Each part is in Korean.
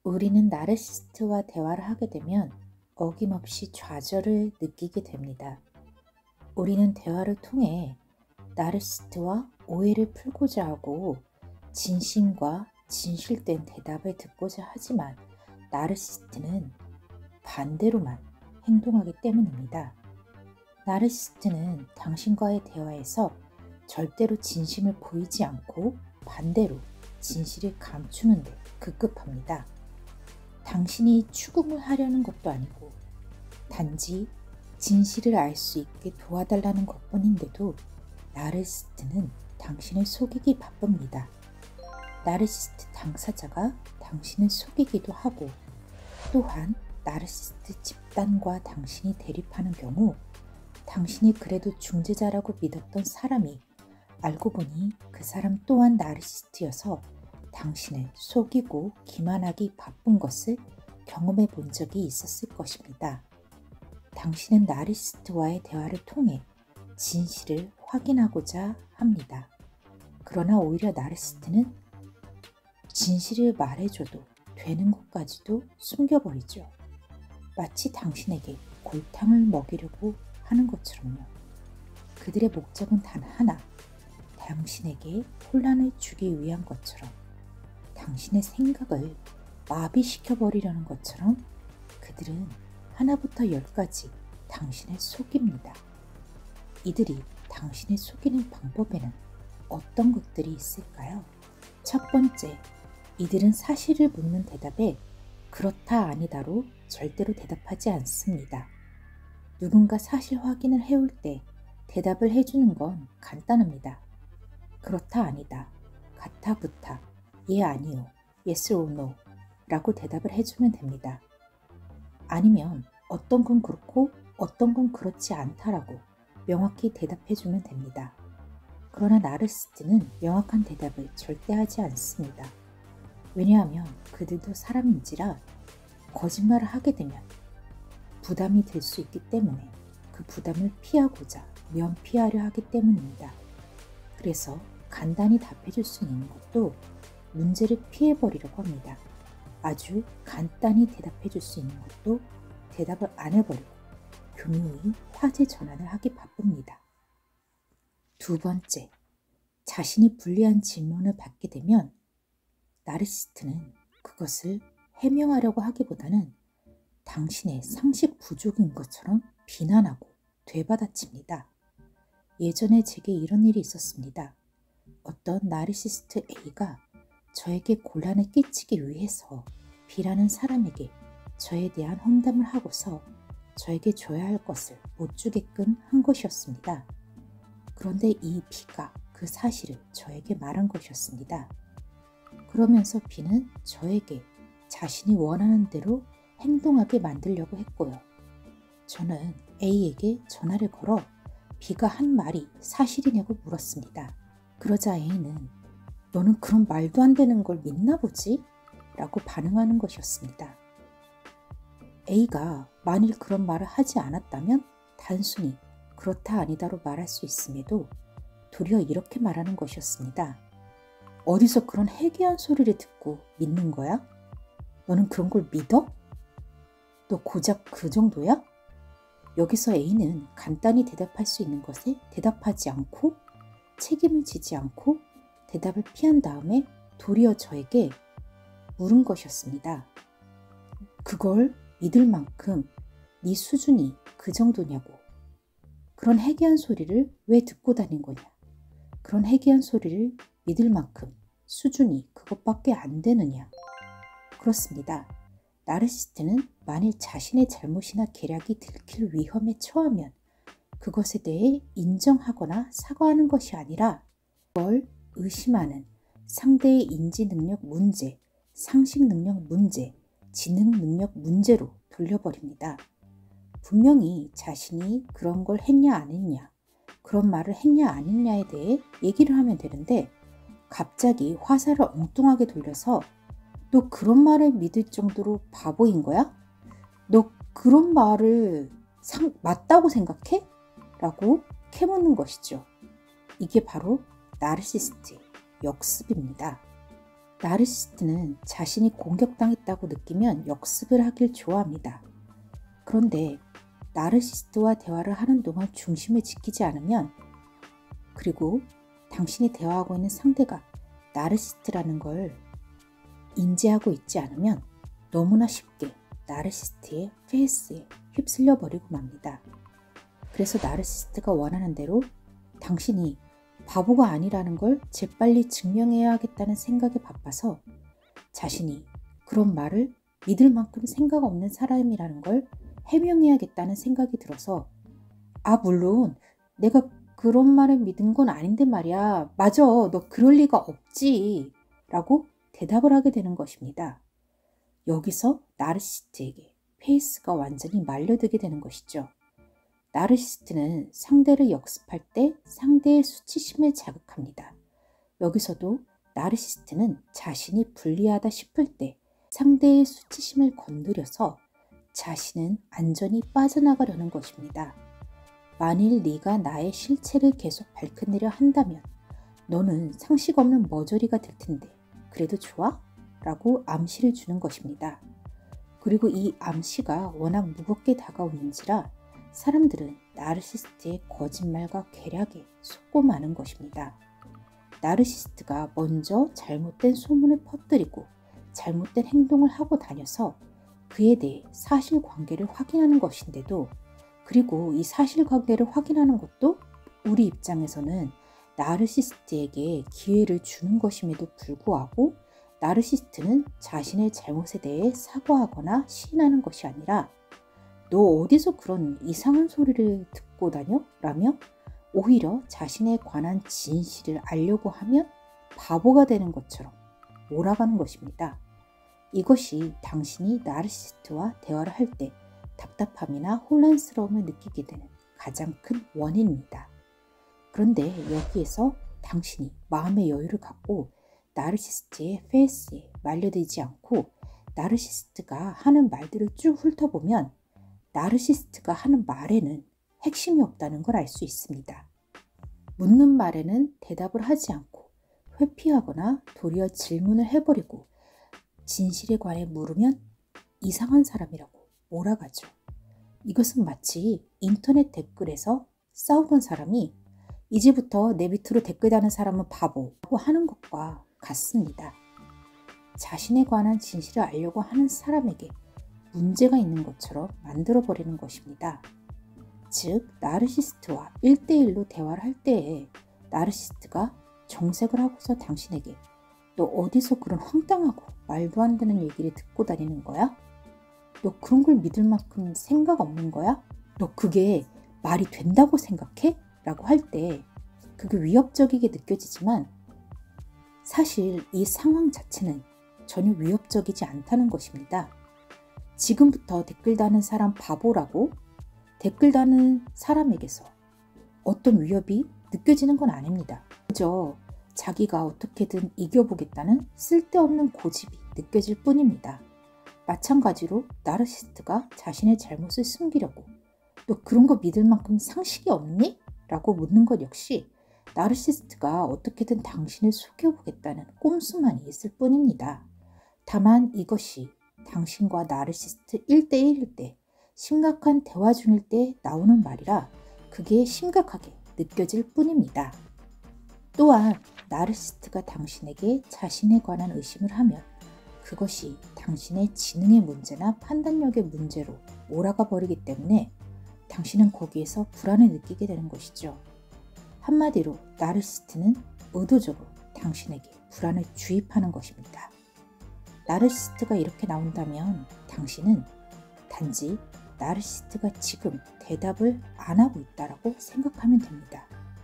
우리는 나르시스트와 대화를 하게 되면 어김없이 좌절을 느끼게 됩니다. 우리는 대화를 통해 나르시스트와 오해를 풀고자 하고 진심과 진실된 대답을 듣고자 하지만 나르시스트는 반대로만 행동하기 때문입니다. 나르시스트는 당신과의 대화에서 절대로 진심을 보이지 않고 반대로 진실을 감추는 데 급급합니다. 당신이 추궁을 하려는 것도 아니고 단지 진실을 알 수 있게 도와달라는 것뿐인데도 나르시스트는 당신을 속이기 바쁩니다. 나르시스트 당사자가 당신을 속이기도 하고 또한 나르시스트 집단과 당신이 대립하는 경우 당신이 그래도 중재자라고 믿었던 사람이 알고 보니 그 사람 또한 나르시스트여서 당신을 속이고 기만하기 바쁜 것을 경험해 본 적이 있었을 것입니다. 당신은 나르시스트와의 대화를 통해 진실을 확인하고자 합니다. 그러나 오히려 나르시스트는 진실을 말해줘도 되는 것까지도 숨겨버리죠. 마치 당신에게 골탕을 먹이려고 하는 것처럼요. 그들의 목적은 단 하나, 당신에게 혼란을 주기 위한 것처럼, 당신의 생각을 마비시켜버리려는 것처럼 그들은 하나부터 열까지 당신을 속입니다. 이들이 당신을 속이는 방법에는 어떤 것들이 있을까요? 첫 번째, 이들은 사실을 묻는 대답에 그렇다 아니다로 절대로 대답하지 않습니다. 누군가 사실 확인을 해올 때 대답을 해주는 건 간단합니다. 그렇다 아니다, 같아 부타, 예 아니요, yes or no 라고 대답을 해주면 됩니다. 아니면 어떤 건 그렇고 어떤 건 그렇지 않다라고 명확히 대답해주면 됩니다. 그러나 나르시스트는 명확한 대답을 절대 하지 않습니다. 왜냐하면 그들도 사람인지라 거짓말을 하게 되면 부담이 될 수 있기 때문에 그 부담을 피하고자 면피하려 하기 때문입니다. 그래서 간단히 답해줄 수 있는 것도 문제를 피해버리려고 합니다. 아주 간단히 대답해줄 수 있는 것도 대답을 안 해버리고 교묘히 화제 전환을 하기 바쁩니다. 두 번째, 자신이 불리한 질문을 받게 되면 나르시스트는 그것을 해명하려고 하기보다는 당신의 상식 부족인 것처럼 비난하고 되받아칩니다. 예전에 제게 이런 일이 있었습니다. 어떤 나르시스트 A가 저에게 곤란을 끼치기 위해서 B라는 사람에게 저에 대한 험담을 하고서 저에게 줘야 할 것을 못 주게끔 한 것이었습니다. 그런데 이 B가 그 사실을 저에게 말한 것이었습니다. 그러면서 B는 저에게 자신이 원하는 대로 행동하게 만들려고 했고요. 저는 A에게 전화를 걸어 B가 한 말이 사실이냐고 물었습니다. 그러자 A는 너는 그런 말도 안 되는 걸 믿나 보지? 라고 반응하는 것이었습니다. A가 만일 그런 말을 하지 않았다면 단순히 그렇다 아니다로 말할 수 있음에도 도리어 이렇게 말하는 것이었습니다. 어디서 그런 해괴한 소리를 듣고 믿는 거야? 너는 그런 걸 믿어? 너 고작 그 정도야? 여기서 A는 간단히 대답할 수 있는 것에 대답하지 않고 책임을 지지 않고 대답을 피한 다음에 도리어 저에게 물은 것이었습니다. 그걸 믿을 만큼 네 수준이 그 정도냐고. 그런 해괴한 소리를 왜 듣고 다닌 거냐. 그런 해괴한 소리를 믿을 만큼 수준이 그것밖에 안 되느냐. 그렇습니다. 나르시스트는 만일 자신의 잘못이나 계략이 들킬 위험에 처하면 그것에 대해 인정하거나 사과하는 것이 아니라 그걸 의심하는 상대의 인지 능력 문제, 상식 능력 문제, 지능 능력 문제로 돌려버립니다. 분명히 자신이 그런 걸 했냐 안 했냐, 그런 말을 했냐 안 했냐에 대해 얘기를 하면 되는데 갑자기 화살을 엉뚱하게 돌려서 너 그런 말을 믿을 정도로 바보인 거야? 너 그런 말을 맞다고 생각해? 라고 캐묻는 것이죠. 이게 바로 나르시스트의 역습입니다. 나르시스트는 자신이 공격당했다고 느끼면 역습을 하길 좋아합니다. 그런데 나르시스트와 대화를 하는 동안 중심을 지키지 않으면, 그리고 당신이 대화하고 있는 상대가 나르시스트라는 걸 인지하고 있지 않으면 너무나 쉽게 나르시스트의 페이스에 휩쓸려 버리고 맙니다. 그래서 나르시스트가 원하는 대로 당신이 바보가 아니라는 걸 재빨리 증명해야 하겠다는 생각에 바빠서 자신이 그런 말을 믿을 만큼 생각 없는 사람이라는 걸 해명해야겠다는 생각이 들어서, 물론 내가 그런 말을 믿은 건 아닌데 말이야. 맞아, 너 그럴 리가 없지 라고 대답을 하게 되는 것입니다. 여기서 나르시스트에게 페이스가 완전히 말려들게 되는 것이죠. 나르시스트는 상대를 역습할 때 상대의 수치심을 자극합니다. 여기서도 나르시스트는 자신이 불리하다 싶을 때 상대의 수치심을 건드려서 자신은 안전히 빠져나가려는 것입니다. 만일 네가 나의 실체를 계속 밝혀내려 한다면 너는 상식 없는 머저리가 될 텐데 그래도 좋아? 라고 암시를 주는 것입니다. 그리고 이 암시가 워낙 무겁게 다가오는지라 사람들은 나르시스트의 거짓말과 괴략에 속고 마는 것입니다. 나르시스트가 먼저 잘못된 소문을 퍼뜨리고 잘못된 행동을 하고 다녀서 그에 대해 사실관계를 확인하는 것인데도, 그리고 이 사실관계를 확인하는 것도 우리 입장에서는 나르시스트에게 기회를 주는 것임에도 불구하고 나르시스트는 자신의 잘못에 대해 사과하거나 시인하는 것이 아니라 너 어디서 그런 이상한 소리를 듣고 다녀? 라며 오히려 자신에 관한 진실을 알려고 하면 바보가 되는 것처럼 몰아가는 것입니다. 이것이 당신이 나르시스트와 대화를 할 때 답답함이나 혼란스러움을 느끼게 되는 가장 큰 원인입니다. 그런데 여기에서 당신이 마음의 여유를 갖고 나르시스트의 페이스에 말려들지 않고 나르시스트가 하는 말들을 쭉 훑어보면 나르시스트가 하는 말에는 핵심이 없다는 걸 알 수 있습니다. 묻는 말에는 대답을 하지 않고 회피하거나 도리어 질문을 해버리고 진실에 관해 물으면 이상한 사람이라고 몰아가죠. 이것은 마치 인터넷 댓글에서 싸우던 사람이 이제부터 내 밑으로 댓글 다는 사람은 바보라고 하는 것과 같습니다. 자신에 관한 진실을 알려고 하는 사람에게 문제가 있는 것처럼 만들어버리는 것입니다. 즉, 나르시스트와 1대1로 대화를 할 때에 나르시스트가 정색을 하고서 당신에게 너 어디서 그런 황당하고 말도 안 되는 얘기를 듣고 다니는 거야? 너 그런 걸 믿을 만큼 생각 없는 거야? 너 그게 말이 된다고 생각해? 라고 할 때 그게 위협적이게 느껴지지만 사실 이 상황 자체는 전혀 위협적이지 않다는 것입니다. 지금부터 댓글 다는 사람 바보라고 댓글 다는 사람에게서 어떤 위협이 느껴지는 건 아닙니다. 그저 자기가 어떻게든 이겨보겠다는 쓸데없는 고집이 느껴질 뿐입니다. 마찬가지로 나르시스트가 자신의 잘못을 숨기려고 너 그런 거 믿을 만큼 상식이 없니? 라고 묻는 것 역시 나르시스트가 어떻게든 당신을 속여보겠다는 꼼수만이 있을 뿐입니다. 다만 이것이 당신과 나르시스트 1대1일 때 심각한 대화 중일 때 나오는 말이라 그게 심각하게 느껴질 뿐입니다. 또한 나르시스트가 당신에게 자신에 관한 의심을 하면 그것이 당신의 지능의 문제나 판단력의 문제로 몰아가 버리기 때문에 당신은 거기에서 불안을 느끼게 되는 것이죠. 한마디로 나르시스트는 의도적으로 당신에게 불안을 주입하는 것입니다. 나르시스트가 이렇게 나온다면 당신은 단지 나르시스트가 지금 대답을 안 하고 있다라고 생각하면 됩니다.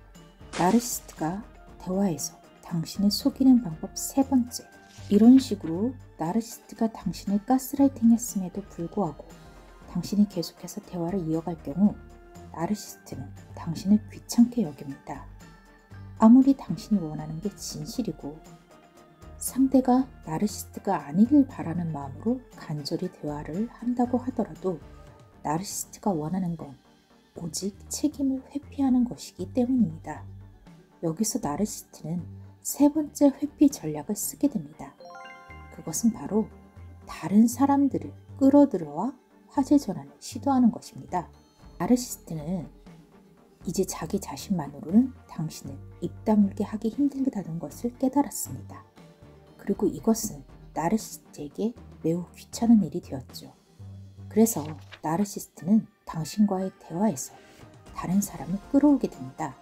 나르시스트가 대화에서 당신을 속이는 방법 세 번째, 이런 식으로 나르시스트가 당신을 가스라이팅 했음에도 불구하고 당신이 계속해서 대화를 이어갈 경우 나르시스트는 당신을 귀찮게 여깁니다. 아무리 당신이 원하는 게 진실이고 상대가 나르시스트가 아니길 바라는 마음으로 간절히 대화를 한다고 하더라도 나르시스트가 원하는 건 오직 책임을 회피하는 것이기 때문입니다. 여기서 나르시스트는 세 번째 회피 전략을 쓰게 됩니다. 그것은 바로 다른 사람들을 끌어들여와 화제 전환을 시도하는 것입니다. 나르시스트는 이제 자기 자신만으로는 당신을 입 다물게 하기 힘들다는 것을 깨달았습니다. 그리고 이것은 나르시스트에게 매우 귀찮은 일이 되었죠. 그래서 나르시스트는 당신과의 대화에서 다른 사람을 끌어오게 됩니다.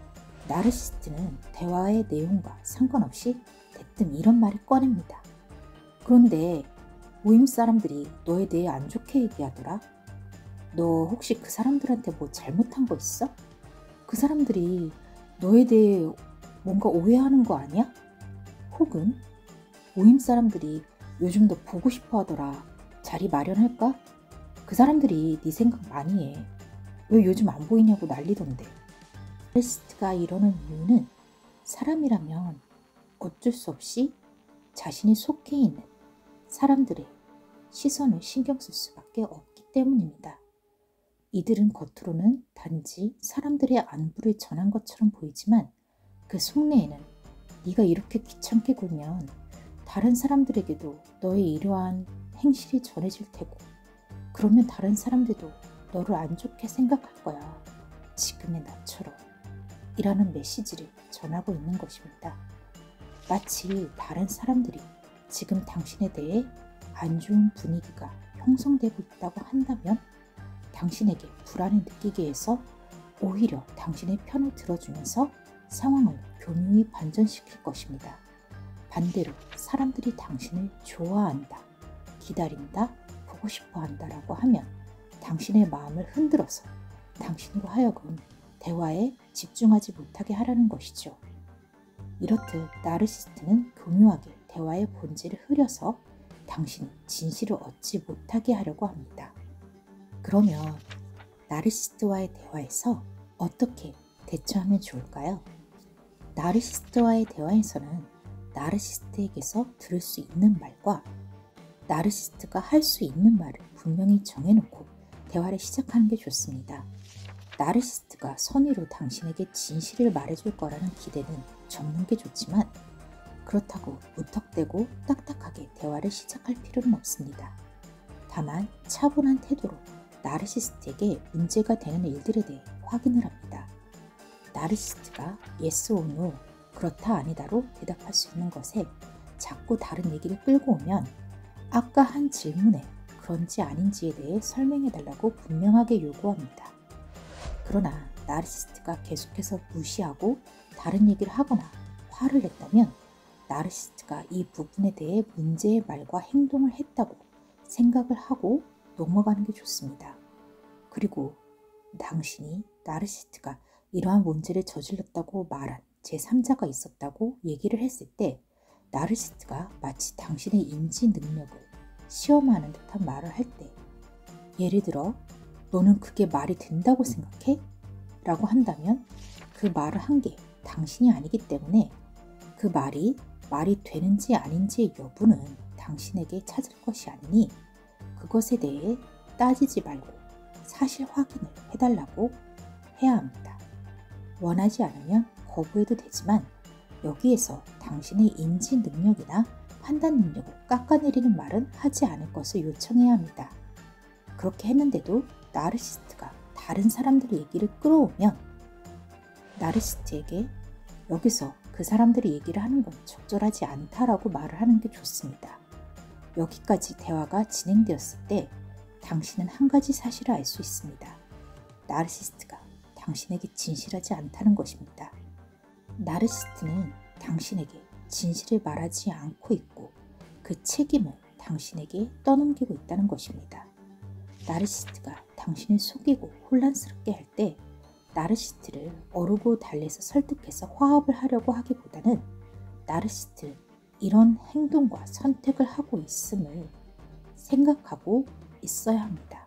나르시스트는 대화의 내용과 상관없이 대뜸 이런 말을 꺼냅니다. 그런데 모임 사람들이 너에 대해 안 좋게 얘기하더라. 너 혹시 그 사람들한테 뭐 잘못한 거 있어? 그 사람들이 너에 대해 뭔가 오해하는 거 아니야? 혹은 모임 사람들이 요즘 너 보고 싶어 하더라. 자리 마련할까? 그 사람들이 네 생각 많이 해. 왜 요즘 안 보이냐고 난리던데. 나르시스트가 이러는 이유는 사람이라면 어쩔 수 없이 자신이 속해 있는 사람들의 시선을 신경 쓸 수밖에 없기 때문입니다. 이들은 겉으로는 단지 사람들의 안부를 전한 것처럼 보이지만 그 속내에는 네가 이렇게 귀찮게 굴면 다른 사람들에게도 너의 이러한 행실이 전해질 테고 그러면 다른 사람들도 너를 안 좋게 생각할 거야. 지금의 나처럼 이라는 메시지를 전하고 있는 것입니다. 마치 다른 사람들이 지금 당신에 대해 안 좋은 분위기가 형성되고 있다고 한다면 당신에게 불안을 느끼게 해서 오히려 당신의 편을 들어주면서 상황을 교묘히 반전시킬 것입니다. 반대로 사람들이 당신을 좋아한다, 기다린다, 보고 싶어 한다라고 하면 당신의 마음을 흔들어서 당신으로 하여금 대화에 집중하지 못하게 하라는 것이죠. 이렇듯 나르시스트는 교묘하게 대화의 본질을 흐려서 당신이 진실을 얻지 못하게 하려고 합니다. 그러면 나르시스트와의 대화에서 어떻게 대처하면 좋을까요? 나르시스트와의 대화에서는 나르시스트에게서 들을 수 있는 말과 나르시스트가 할 수 있는 말을 분명히 정해놓고 대화를 시작하는 게 좋습니다. 나르시스트가 선의로 당신에게 진실을 말해줄 거라는 기대는 접는 게 좋지만 그렇다고 무턱대고 딱딱하게 대화를 시작할 필요는 없습니다. 다만 차분한 태도로 나르시스트에게 문제가 되는 일들에 대해 확인을 합니다. 나르시스트가 yes or no, 그렇다 아니다로 대답할 수 있는 것에 자꾸 다른 얘기를 끌고 오면 아까 한 질문에 그런지 아닌지에 대해 설명해달라고 분명하게 요구합니다. 그러나 나르시스트가 계속해서 무시하고 다른 얘기를 하거나 화를 냈다면 나르시스트가 이 부분에 대해 문제의 말과 행동을 했다고 생각을 하고 넘어가는 게 좋습니다. 그리고 당신이 나르시스트가 이러한 문제를 저질렀다고 말한 제3자가 있었다고 얘기를 했을 때 나르시스트가 마치 당신의 인지 능력을 시험하는 듯한 말을 할 때 예를 들어 너는 그게 말이 된다고 생각해? 라고 한다면 그 말을 한 게 당신이 아니기 때문에 그 말이 되는지 아닌지의 여부는 당신에게 찾을 것이 아니니 그것에 대해 따지지 말고 사실 확인을 해달라고 해야 합니다. 원하지 않으면 거부해도 되지만 여기에서 당신의 인지 능력이나 판단 능력을 깎아내리는 말은 하지 않을 것을 요청해야 합니다. 그렇게 했는데도 나르시스트가 다른 사람들의 얘기를 끌어오면 나르시스트에게 여기서 그 사람들이 얘기를 하는 건 적절하지 않다라고 말을 하는 게 좋습니다. 여기까지 대화가 진행되었을 때 당신은 한 가지 사실을 알 수 있습니다. 나르시스트가 당신에게 진실하지 않다는 것입니다. 나르시스트는 당신에게 진실을 말하지 않고 있고 그 책임을 당신에게 떠넘기고 있다는 것입니다. 나르시스트가 당신을 속이고 혼란스럽게 할 때 나르시스트를 어르고 달래서 설득해서 화합을 하려고 하기보다는 나르시스트는 이런 행동과 선택을 하고 있음을 생각하고 있어야 합니다.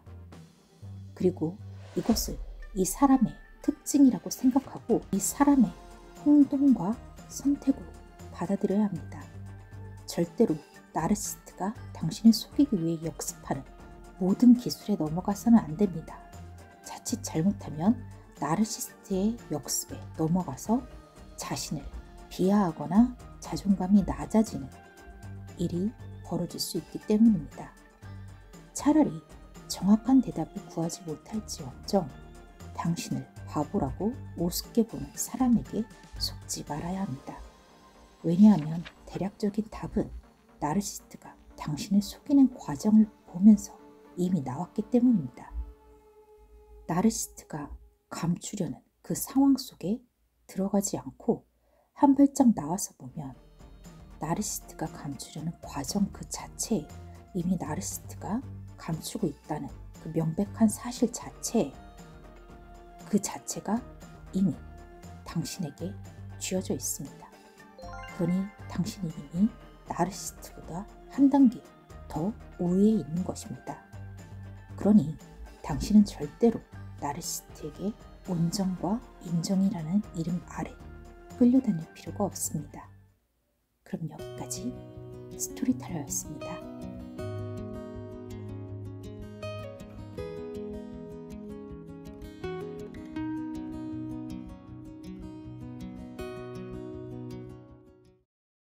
그리고 이것을 이 사람의 특징이라고 생각하고 이 사람의 행동과 선택으로 받아들여야 합니다. 절대로 나르시스트가 당신을 속이기 위해 역습하는 모든 기술에 넘어가서는 안 됩니다. 자칫 잘못하면 나르시스트의 역습에 넘어가서 자신을 비하하거나 자존감이 낮아지는 일이 벌어질 수 있기 때문입니다. 차라리 정확한 대답을 구하지 못할지언정 당신을 바보라고 우습게 보는 사람에게 속지 말아야 합니다. 왜냐하면 대략적인 답은 나르시스트가 당신을 속이는 과정을 보면서 이미 나왔기 때문입니다. 나르시스트가 감추려는 그 상황 속에 들어가지 않고 한 발짝 나와서 보면 나르시스트가 감추려는 과정 그 자체에 이미 나르시스트가 감추고 있다는 그 명백한 사실 자체에 그 자체가 이미 당신에게 쥐어져 있습니다. 그러니 당신이 이미 나르시스트보다 한 단계 더 우위에 있는 것입니다. 그러니 당신은 절대로 나르시스트에게 온정과 인정이라는 이름 아래 끌려다닐 필요가 없습니다. 그럼 여기까지 스토리텔러였습니다.